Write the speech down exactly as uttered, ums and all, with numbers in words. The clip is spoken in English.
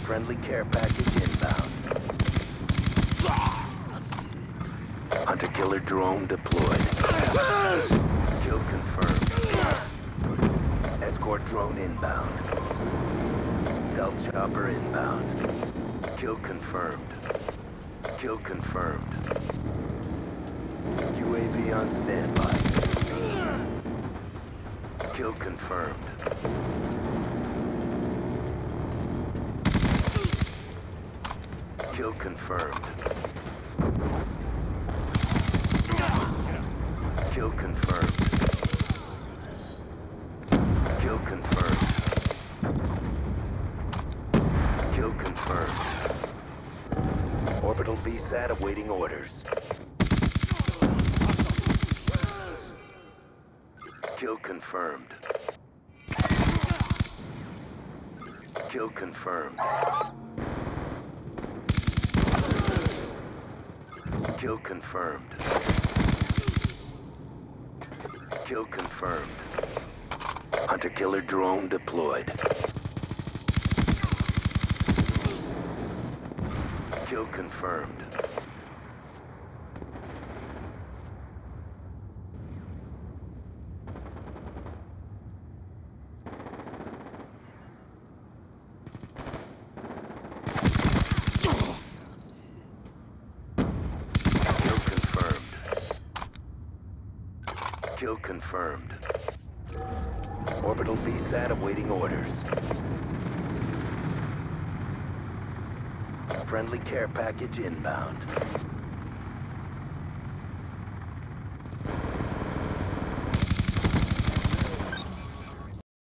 Friendly care package inbound. Hunter-killer drone deployed. Kill confirmed. Escort drone inbound. Stealth chopper inbound. Kill confirmed. Kill confirmed. U A V on standby. Kill confirmed. Kill confirmed. Kill confirmed. Kill confirmed. Kill confirmed. Orbital V SAT awaiting orders. Kill confirmed. Kill confirmed. Kill confirmed. Kill confirmed. Hunter-killer drone deployed. Kill confirmed. Kill confirmed. Orbital V SAT awaiting orders. Friendly care package inbound.